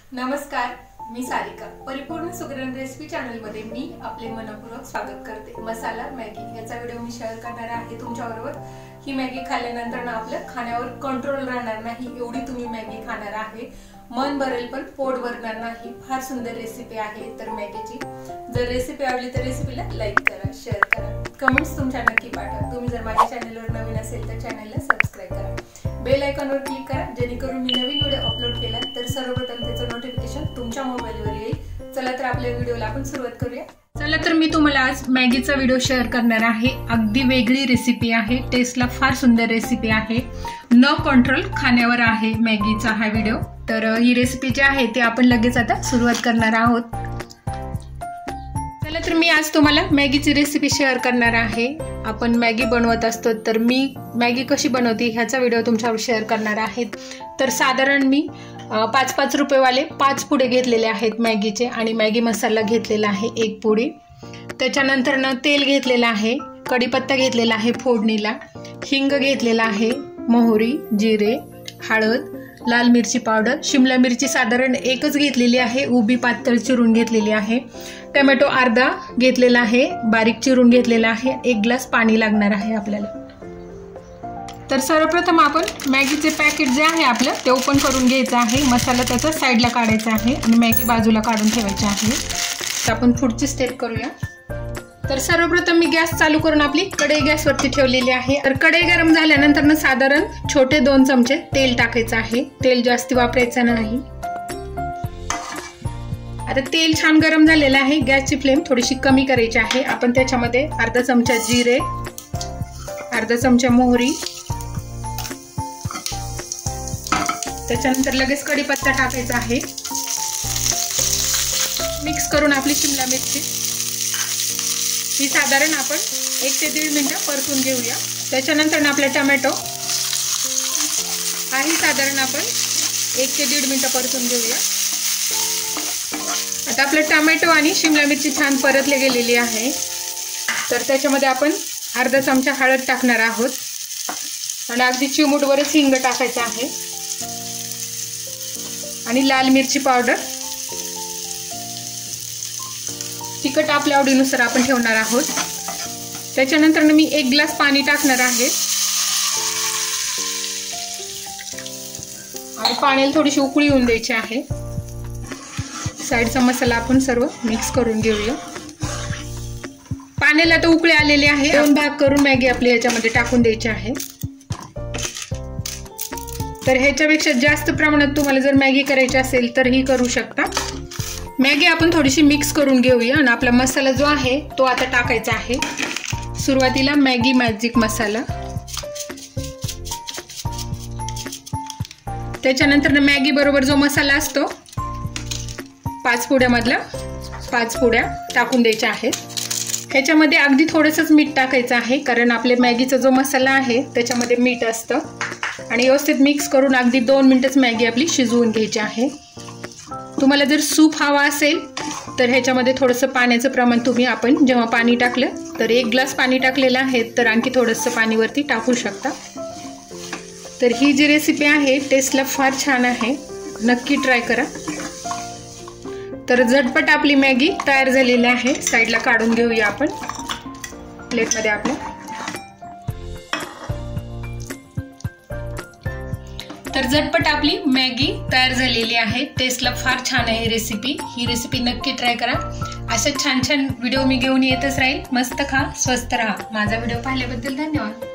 नमस्कार, मी सारिका। परिपूर्ण सुगरण recipe channel मध्ये मी आपले मनपूर्वक स्वागत करते। मसाला मॅगी याचा व्हिडिओ मी शेअर करणार आहे तुमच्याबरोबर। ही मॅगी खाल्ल्यानंतर आपल्या खाण्यावर कंट्रोल राहणार नाही, एवढी तुम्ही मॅगी खाणार आहे। मन भरेल पण पोट भरणार नाही। फार सुंदर रेसिपी आहे तर मॅगीची। जर रेसिपी आवडली तर रेसिपीला लाईक करा, शेअर करा, कमेंट्स तुमच्या नक्की पाठवा। तुम्ही जर माझ्या चॅनलवर नवीन असेल तर चॅनलला सबस्क्राइब करा, बेल आयकॉनवर क्लिक करा, जेणेकरून मी नवीन व्हिडिओ अपलोड केला तर सर्वप्रथम त्याचं नोटिफिकेशन तुमच्या मोबाईलवर येईल। चला तर आपल्या व्हिडिओला आपण सुरुवात करूया। चला तर मी तुम्हाला आज मॅगीचा व्हिडिओ शेअर करणार आहे। अगदी वेगळी रेसिपी आहे, टेस्टला फार सुंदर रेसिपी आहे। न कंट्रोल खाण्यावर आहे मॅगीचा हा व्हिडिओ। तर ही रेसिपी जी आहे ती आपण लगेच आता सुरुवात करणार आहोत। चला तर मी आज तुम्हाला मॅगीची रेसिपी शेअर करणार आहे। आपण मॅगी बनवत असतो तर मी मॅगी कशी बनवते ह्याचा व्हिडिओ तुमच्यावर शेअर करणार आहे। तर साधारण मी 5-5 रुपये वाले 5 पुडे घेतलेले आहेत मॅगीचे आणि मॅगी मसाला घेतलेला आहे 1 पुडी। त्याच्यानंतर तेल घेतलेलं आहे, कढीपत्ता घेतलेला आहे फोडणीला, हिंग घेतलेला आहे, मोहरी, जिरे, हळद, लाल मिरची पावडर, शिमला मिरची साधारण एकच घेतलेली आहे, उभी पातळ चिरून घेतलेली आहे, टोमॅटो अर्धा घेतलेला आहे, बारीक चिरून घेतलेला आहे, 1 ग्लास पाणी लागणार आहे आपल्याला। तर सर्वप्रथम आपण मॅगीचे पॅकेट जे आहे आपलं ते ओपन करून घ्यायचं आहे। मसाला त्याचा साईडला काढायचा आहे आणि मॅगी बाजूला काढून ठेवायची आहे। तर आपण पुढची स्टेप करूया। तर सर्वप्रथम मी गॅस चालू करून आपली कढई गॅसवरती ठेवलेली आहे। तर कढई गरम झाल्यानंतर साधारण छोटे 2 चमचे तेल टाकायचं आहे। तेल जास्त वापरायचं नाही। आता तेल छान गरम झालेलं आहे, गॅसची फ्लेम थोडीशी कमी करायची आहे। आपण त्याच्यामध्ये अर्धा चमचा जिरे, अर्धा चमचा मोहरी, त्याच्यानंतर लगेच कढीपत्ता टाकायचा आहे। मिक्स करून आपली शिमला मिरची ही साधारण आपण 1 ते 1.5 मिनिटं परतून घेऊया। त्याच्यानंतर आपला टोमॅटो हाही साधारण आपण 1 ते 1.5 मिनिटं परतून घेऊया। आता आपला टोमॅटो आणि शिमला मिरची छान परतले गेलेली आहे। तर त्याच्यामध्ये आपण अर्धा चमचा हळद टाकणार आहोत आणि अगदी चिमूटभरच हिंग टाकायचं आहे आणि लाल मिरची पावडर, तिखट आपल्या आवडीनुसार आपण ठेवणार आहोत। त्याच्यानंतर मी 1 ग्लास पाणी टाकणार आहे आणि पाण्याला थोडीशी उकळी येऊन द्यायची आहे। साईडचा मसाला आपण सर्व मिक्स करून घेऊया। पाण्याला तर उकळी आलेली आहे, 2 भाग करून मॅगी आपली ह्याच्यामध्ये टाकून द्यायची आहे। तर ह्याच्यापेक्षा जास्त प्रमाणात तुम्हाला जर मॅगी करायची असेल तर ही करू शकता। मॅगी आपण थोडीशी मिक्स करून घेऊया आणि आपला मसाला जो आहे तो आता टाकायचा आहे। सुरुवातीला मॅगी मॅजिक मसाला, त्याच्यानंतर मॅगी बरोबर जो मसाला असतो 5 पुड्यामधला 5 पुड्या टाकून द्यायच्या आहेत। ह्याच्यामध्ये अगदी थोडंसंच मीठ टाकायचं आहे, कारण आपले मॅगीचा जो मसाला आहे त्याच्यामध्ये मीठ असतं। आणि व्यवस्थित मिक्स करून अगदी 2 मिनिटच मॅगी आपली शिजवून घ्यायची आहे। तुम्हाला जर सूप हवा असेल तर ह्याच्यामध्ये थोडंसं पाण्याचं प्रमाण तुम्ही आपण जेव्हा पाणी टाकलं तर 1 ग्लास पाणी टाकलेलं आहे, तर आणखी थोडंसं पाणी वरती टाकू शकता। तर ही जी रेसिपी आहे टेस्टला फार छान आहे, नक्की ट्राय करा। तर झटपट आपली मॅगी तयार झालेली आहे। साईडला काढून घेऊया आपण प्लेटमध्ये आपल्या। तर झटपट आपली मॅगी तयार झालेली आहे। टेस्टला फार छान आहे रेसिपी। ही रेसिपी नक्की ट्राय करा। अशा छान छान व्हिडिओ मी घेऊन येतच राहील। मस्त खा, स्वस्त राहा। माझा व्हिडिओ पाहिल्याबद्दल धन्यवाद।